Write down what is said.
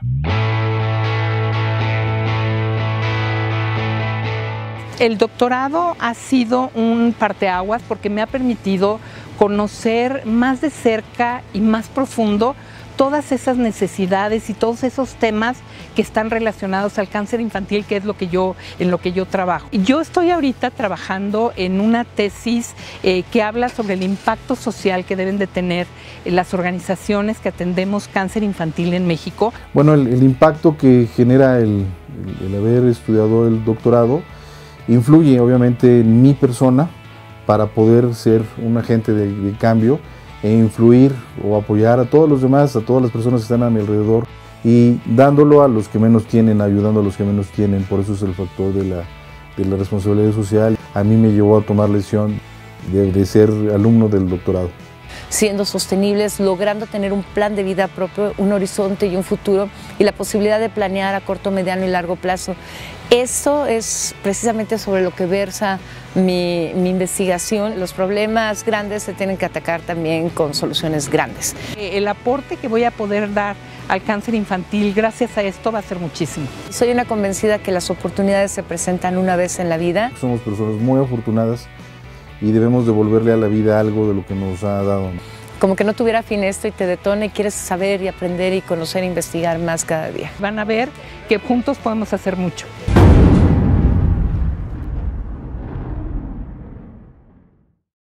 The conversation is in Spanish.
El doctorado ha sido un parteaguas porque me ha permitido conocer más de cerca y más profundo todas esas necesidades y todos esos temas que están relacionados al cáncer infantil, que es en lo que yo trabajo. Yo estoy ahorita trabajando en una tesis que habla sobre el impacto social que deben de tener las organizaciones que atendemos cáncer infantil en México. Bueno, el impacto que genera el haber estudiado el doctorado influye obviamente en mi persona para poder ser un agente de cambio e influir o apoyar a todos los demás, a todas las personas que están a mi alrededor y dándolo a los que menos tienen, ayudando a los que menos tienen. Por eso es el factor de la responsabilidad social. A mí me llevó a tomar la decisión de ser alumno del doctorado. Siendo sostenibles, logrando tener un plan de vida propio, un horizonte y un futuro y la posibilidad de planear a corto, mediano y largo plazo. Eso es precisamente sobre lo que versa mi investigación. Los problemas grandes se tienen que atacar también con soluciones grandes. El aporte que voy a poder dar al cáncer infantil gracias a esto va a ser muchísimo. Soy una convencida que las oportunidades se presentan una vez en la vida. Somos personas muy afortunadas y debemos devolverle a la vida algo de lo que nos ha dado. Como que no tuviera fin esto y te detona y quieres saber y aprender y conocer e investigar más cada día. Van a ver que juntos podemos hacer mucho.